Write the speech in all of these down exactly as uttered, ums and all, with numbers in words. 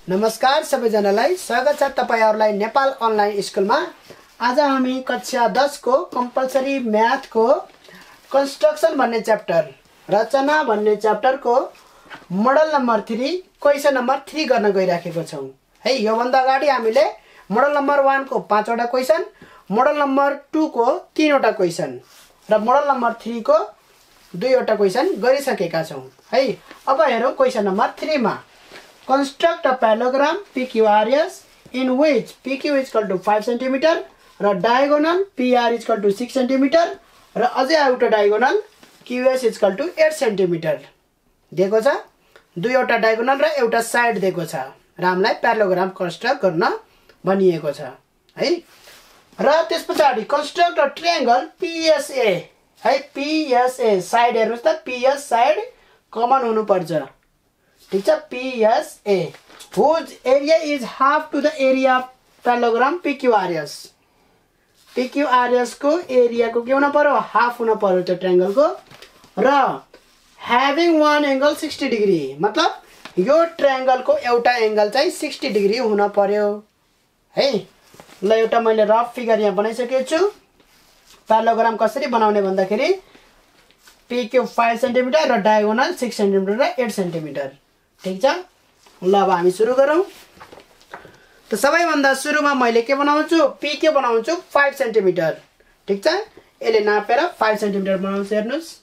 नमस्कार सबैजनालाई स्वागत छ तपाईहरुलाई नेपाल अनलाइन स्कुलमा। आज हामी कक्षा दस को कम्पलसरी म्याथ को कन्स्ट्रक्सन भन्ने च्याप्टर रचना भन्ने च्याप्टर को मोडल नम्बर तीन क्वेशन नम्बर तीन गर्न गइराखेको छौं है। यो भन्दा अगाडि हामीले मोडल नम्बर एक को पाँच वटा क्वेशन, मोडल नम्बर दुई को तीन वटा क्वेशन र मोडल नम्बर तीन को दुई वटा क्वेशन गरिसकेका छौं है। अब हेरौं क्वेशन नम्बर तीन मा construct a parallelogram P Q R S in which P Q is equal to five centimeter र diagonal P R is equal to six centimeter र अझै एउटा diagonal Q S is equal to eight centimeter दिएको छ। दुईवटा diagonal र एउटा side दिएको छ र हामीलाई parallelogram construct गर्न भनिएको छ है। र त्यसपछि construct a triangle P S A है। P S A side हेर्नुस् त, P S side कमन हुनु पर्छ ठीक छ। P S A whose area is half to the area of parallelogram P Q R S। P Q R S को area को के हुन पर्यो, हाफ हुन पर्यो त्यो ट्रायंगल को र having one angle sixty degree मतलब यो ट्रायंगल को एउटा एंगल चाहिँ साठ डिग्री हुन पर्यो है। ल एउटा मैले रफ फिगर यहाँ बनाइसकेको छु। प्यारालोग्राम कसरी बनाउने भन्दाखेरि P Q पाँच सेन्टिमिटर र डायगोनल छ सेन्टिमिटर र आठ सेन्टिमिटर ठीक छ। ल अब हामी सुरु गरौँ। त सबैभन्दा सुरुमा मैले के बनाउँछु, P Q बनाउँछु पाँच सेन्टिमिटर ठीक छ। यसले नापेर पाँच सेन्टिमिटर बनाउँछु। हेर्नुस्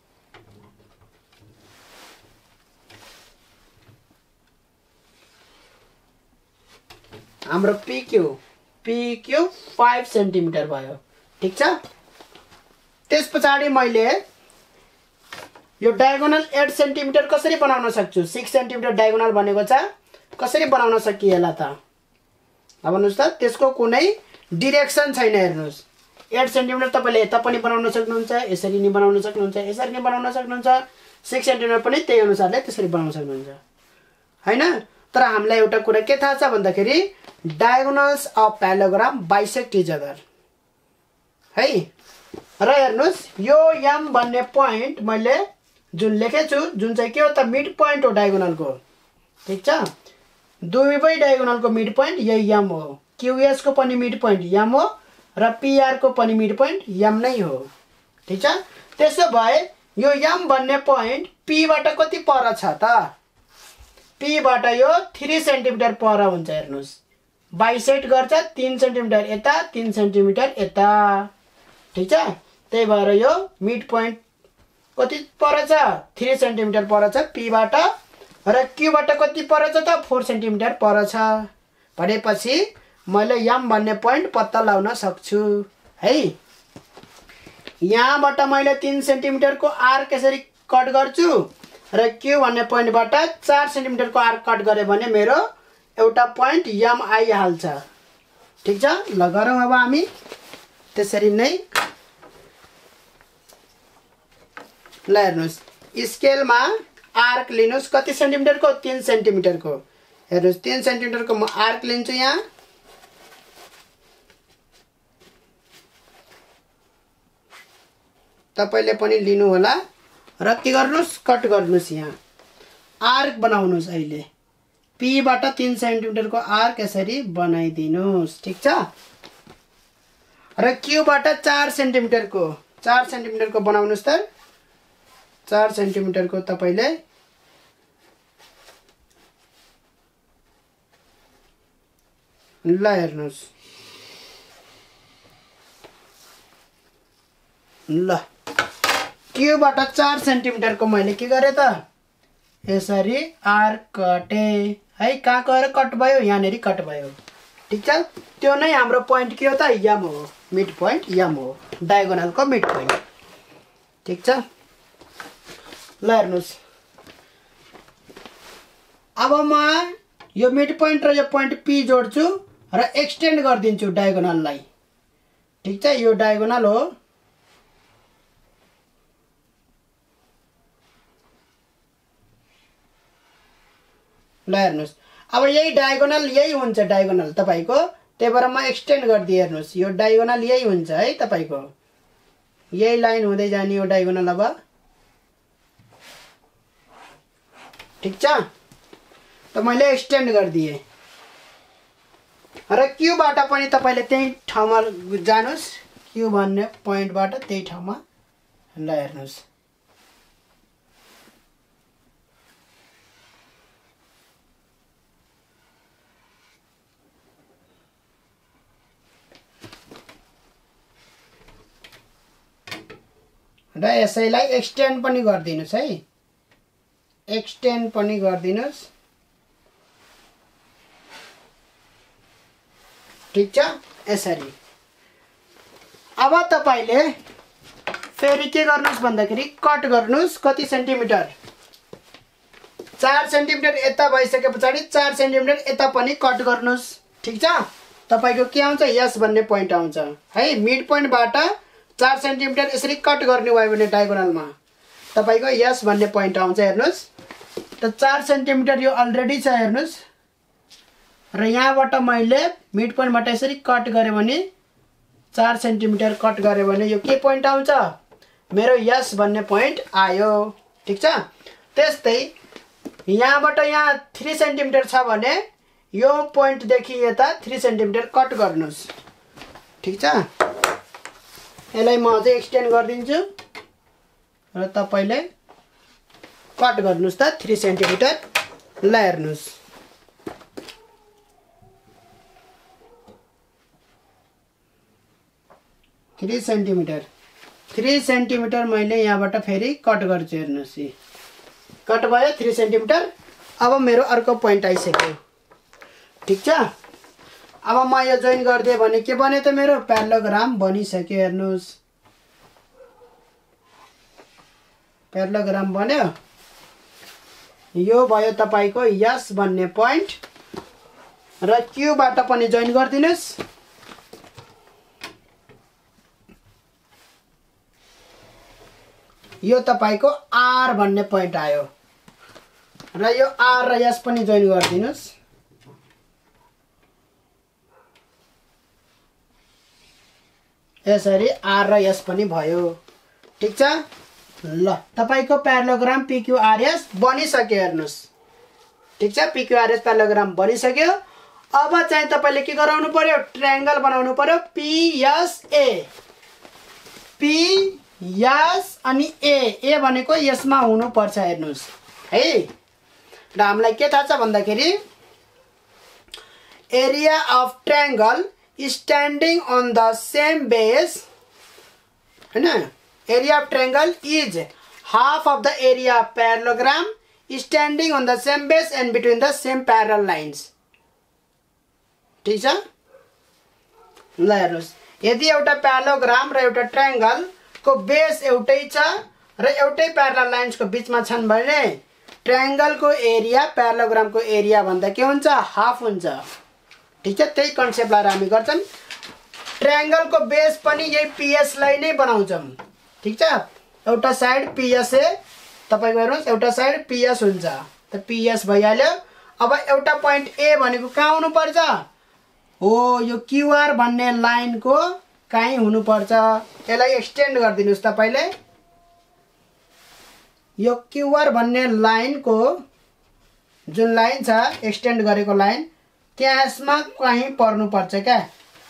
हाम्रो P Q P Q पाँच सेन्टिमिटर भयो ठीक छ। त्यसपछि मैले यो डायगोनल आठ सेन्टिमिटर कसरी बनाउन सक्छु, छ सेन्टिमिटर डायगोनल भनेको छ, कसरी बनाउन सकिएला त अब हेर्नुस् त, त्यसको कुनै डाइरेक्सन छैन। हेर्नुस् आठ सेन्टिमिटर तपाईले यता पनि बनाउन सक्नुहुन्छ, यसरी नि बनाउन सक्नुहुन्छ, यसरी नि बनाउन सक्नुहुन्छ, छ सेन्टिमिटर पनि त्यही अनुसारले त्यसरी बनाउन सक्नुहुन्छ हैन। तर हामीलाई एउटा कुरा के थाहा छ भन्दाखेरि diagonals of parallelogram bisect each other है। र हेर्नुस् यो m भन्ने पोइन्ट मैले जुन लेखेछु जुन चाहिँ के हो त, मिड पोइन्ट हो डायगोनल को ठीक छ। दुवै डायगोनल को मिड पोइन्ट यही m हो। Q S को पनि मिड पोइन्ट m हो र P R को पनि मिड पोइन्ट m नै हो ठीक छ। त्यसो भए यो m भन्ने पोइन्ट P बाट कति पर छ त, P बाट यो तीन सेन्टिमिटर पर हुन्छ। हेर्नुस् बाइसेक्ट गर्छ तीन सेन्टिमिटर यता तीन सेन्टिमिटर यता ठीक छ। त्यही भएर यो मिड पोइन्ट कति परछ, तीन सेन्टिमिटर परछ P बाट र Q बाट कति परछ त चार सेन्टिमिटर परछ। भनेपछि मैले m भन्ने पोइन्ट पत्ता लगाउन सक्छु है। यहाँबाट मैले तीन सेन्टिमिटर को आर्क यसरी कट गर्छु र Q भन्ने पोइन्टबाट चार सेन्टिमिटर को आर्क कट गरे भने मेरो एउटा पोइन्ट m आइहाल्छ ठीक छ। ल गरौँ अब हामी त्यसरी नै। ल हेर्नुस् स्केलमा आर्क लिनुस्, कति सेन्टिमिटर को, तीन सेन्टिमिटर को। हेर्नुस् तीन सेन्टिमिटर को म आर्क लिन्छु यहाँ। तपाईले पनि लिनु होला र के गर्नुस्, कट गर्नुस्। यहाँ आर्क बनाउनुस्। अहिले P बाट तीन सेन्टिमिटर को आर्क यसरी बनाइदिनुस् ठीक छ। र Q बाट चार सेन्टिमिटर को चार सेन्टिमिटर को बनाउनुस् त। चार सेन्टिमिटर को तपाईले ल हेर्नुस् ल Q बाट चार सेन्टिमिटर को मैले के गरे त, यसरी आर्क कटे है। कहाँ गएर कट भयो, यहाँनेरि कट भयो ठीक छ। त्यो नै हाम्रो पोइन्ट के हो त, m हो, मिड पोइन्ट m हो, डायगोनल को मिड पोइन्ट ठीक छ। ल हेर्नुस् अब म यो मिड पोइन्ट र यो पोइन्ट P जोड्छु र एक्सटेन्ड गरिदिन्छु डायगोनललाई ठीक छ। यो डायगोनल हो ल हेर्नुस् अब यही डायगोनल यही हुन्छ डायगोनल तपाईको, त्यही भएर म एक्सटेन्ड गरिदिए। हेर्नुस् यो डायगोनल यही हुन्छ है तपाईको, यही लाइन हुँदै जाने यो डायगोनल अब ठीक छ। त मैले एक्सटेन्ड गरिदिएँ र क्यूबाट पनि तपाईँले त्यही ठाउँमा जानुहोस्, क्यू भन्ने पोइन्टबाट त्यही ठाउँमा ल हेर्नुहोस्। र यसैलाई एक्सटेन्ड पनि गरिदिनुहोस् है, एक्सटेन्ड पनि गरिदिनुहोस्। ठिक छ, यसरी। अब तपाईले फेरि के गर्नुहोस् भन्दाखेरि कट गर्नुहोस्। कति सेन्टिमिटर? चार सेन्टिमिटर यता भइसके पछाडि चार सेन्टिमिटर यता पनि कट गर्नुहोस्। ठिक छ, तपाईको के आउँछ? यस भन्ने पोइन्ट आउँछ है। मिड पोइन्टबाट चार सेन्टिमिटर यसरी कट गर्ने भयो भने डायगोनलमा तपाईको यस भन्ने पोइन्ट आउँछ। हेर्नुहोस् त चार सेन्टिमिटर यो अलरेडी छ हेर्नुहोस्। र यहाँबाट मैले मिड पोइन्टबाट यसरी कट गरेँ भने चार सेन्टिमिटर कट गरेँ भने यो के पोइन्ट आउँछ? मेरो यस भन्ने पोइन्ट आयो। ठिक छ, त्यस्तै यहाँबाट यहाँ थ्री सेन्टिमिटर छ भने यो पोइन्टदेखि यता थ्री सेन्टिमिटर कट गर्नुहोस्। ठिक छ, यसलाई म अझै एक्सटेन्ड गरिदिन्छु र तपाईले कट गर्नुहोस् त थ्री सेन्टिमिटर। ल हेर्नुहोस्, थ्री सेन्टिमिटर थ्री सेन्टिमिटर मैले यहाँबाट फेरि कट गर्छु। हेर्नुहोस्, कट भयो थ्री सेन्टिमिटर। अब मेरो अर्को पोइन्ट आइसक्यो। ठिक छ, अब म यो जोइन गरिदिएँ भने के बन्यो त? मेरो प्यारालोग्राम बनिसक्यो। हेर्नुहोस्, प्यारालोग्राम बन्यो। यो भयो तपाईको यस भन्ने पोइन्ट र क्यूबाट पनि जोइन गरिदिनुहोस्। यो तपाईको आर भन्ने पोइन्ट आयो र यो आर र यस पनि जोइन गरिदिनुहोस्। यसरी आर र यस पनि भयो। ठिक छ, ल तपाईको प्यारालोग्राम पिक्यूआरएस बनिसक्यो। हेर्नुहोस्, ठिक छ, पिक्यूआरएस प्यारालोग्राम बनिसक्यो। अब चाहिँ तपाईले के गराउनु पर्यो? ट्रायंगल बनाउनु पर्यो। पीएसए, पी यस अनि ए, ए भनेको यसमा हुनु पर्छ। हेर्नुहोस् है, र हामीलाई के थाहा छ भन्दाखेरि area of triangle standing on the same base, हैन, area of triangle is half of the area of parallelogram standing on the same base and between the same parallel lines. ठिक छ, ल हेर्नुहोस्, यदि एउटा प्यारालोग्राम र एउटा ट्रायंगल को बेस एउटै छ र एउटै प्यारल लाइन्सको बीचमा छन् भने ट्रायंगल को एरिया प्यारालोग्राम को एरिया भन्दा के हुन्छ? हाफ हुन्छ। ठिक छ, त्यही कन्सेप्ट लाएर हामी गर्छौं। ट्रायंगल को बेस पनि यही पीएस लाई नै बनाउँछौं। ठिक छ, एउटा साइड पीएसए, तपाईको हेर्नुहोस् एउटा साइड पीएस हुन्छ त पीएस भइहाल्यो। अब एउटा पोइन्ट ए भनेको कहाँ हुनु पर्छ? हो, यो क्यूआर भन्ने लाइनको कहीँ हुनु पर्छ। यसलाई एक्सटेन्ड गरिदिनुस् तपाईले। यो क्यूआर भन्ने लाइनको जुन लाइन छ, एक्सटेन्ड गरेको लाइन, त्यसमा कहीँ पर्नु पर्छ क्या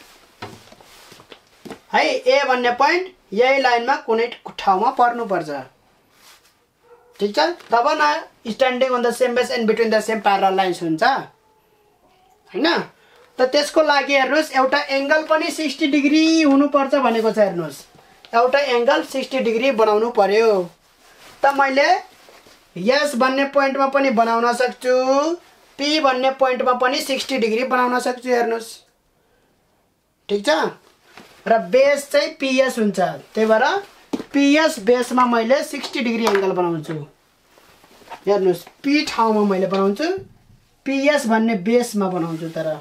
है। ए भन्ने पोइन्ट यही लाइनमा कुनै ठाउँमा पर्नु पर्छ। ठिक छ, तब न standing on the same base and between the same parallel lines हुन्छ, हैन। त त्यसको लागि हेर्नुहोस् एउटा एंगल पनि सिक्सटी डिग्री हुनुपर्छ भनेको छ। हेर्नुहोस्, एउटा एंगल सिक्सटी डिग्री बनाउनु पर्यो। त मैले यस भन्ने पोइन्टमा पनि बनाउन सक्छु, पी भन्ने पोइन्टमा पनि सिक्सटी डिग्री बनाउन सक्छु। हेर्नुहोस्, ठिक छ, र बेस चाहिँ पीएस हुन्छ। त्यही भएर पीएस बेसमा मैले सिक्सटी डिग्री एंगल बनाउँछु। हेर्नुहोस्, पी ठाउँमा मैले बनाउँछु, पीएस भन्ने बेसमा बनाउँछु। तर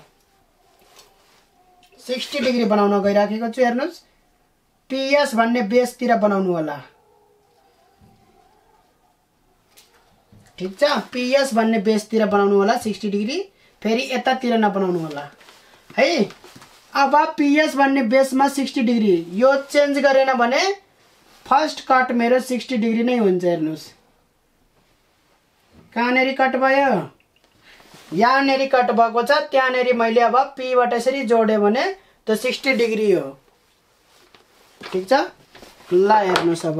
सिक्सटी डिग्री बनाउन गइराखेको छु। हेर्नुहोस्, पीएस भन्ने बेसतिर बनाउनु होला। ठिक छ, पीएस भन्ने बेसतिर बनाउनु होला सिक्सटी डिग्री, फेरि यतातिर नबनाउनु होला है। अब पीएस भन्ने बेसमा सिक्सटी डिग्री यो चेन्ज गरेन भने फर्स्ट कट मेरो सिक्सटी डिग्री नै हुन्छ। हेर्नुहोस्, कहाँनेरि कट भयो? यहाँनेरि कट भएको छ, त्यहाँनेरि मैले अब P बाट यसरी जोड्यो भने त्यो सिक्सटी डिग्री हो। ठीक छ, ल हेर्नुस् अब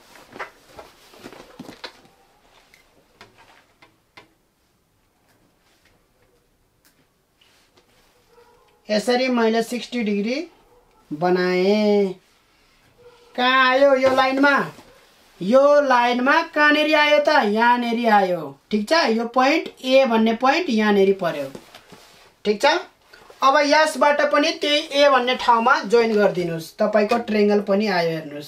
यसरी मैले सिक्सटी डिग्री बनाएँ। कहाँ आयो यो लाइनमा? यो लाइनमा कहाँनेरि आयो त? यहाँनेरि आयो। ठीक छ, यो पोइन्ट ए भन्ने पोइन्ट यहाँनेरि पर्यो। ठीक छ, अब यसबाट पनि त्यही ए भन्ने ठाउँमा जोइन गरिदिनुस्, तपाईको ट्रायंगल पनि आयो हेर्नुस्।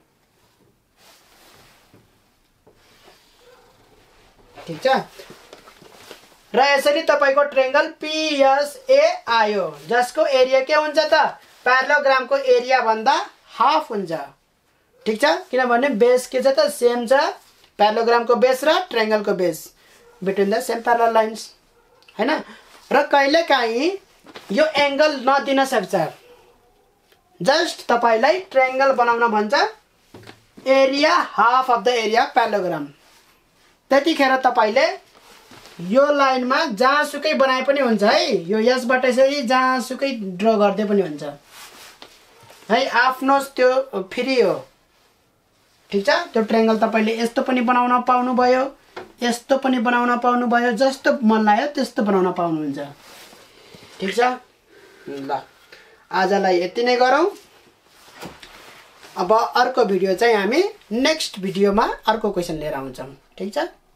ठीक छ, र यसरी तपाईको ट्रायंगल पीएसए आयो, जसको एरिया के हुन्छ त? प्यारालोग्रामको एरिया भन्दा हाफ हुन्छ। ठीक छ, किनभने बेस के छ त? सेम छ। प्यारालोग्रामको बेस र ट्रायंगलको base between the same parallel lines, हैन? र कहिलेकाहीँ यो एंगल नदिन सक्छ। जस्ट तपाईलाई ट्रायंगल बनाउन भन्छ, area half of the area parallelogram. त्यतिखेर तपाईले यो लाइनमा जहाँसुकै बनाए पनि हुन्छ है। यो यसबाट यसरी जहाँसुकै ड्र गर्दै पनि हुन्छ है, आफ्नो त्यो फ्री हो। ठीक छ, त्यो ट्रायंगल तपाईले यस्तो पनि बनाउन पाउनु भयो, यस्तो पनि बनाउन पाउनु भयो, जस्तो मन लाग्यो त्यस्तो बनाउन पाउनुहुन्छ। ठीक छ, ल आजलाई यति नै गरौँ। अब अर्को भिडियो चाहिँ हामी नेक्स्ट भिडियोमा अर्को क्वेशन लिएर आउँछौँ। ठीक छ।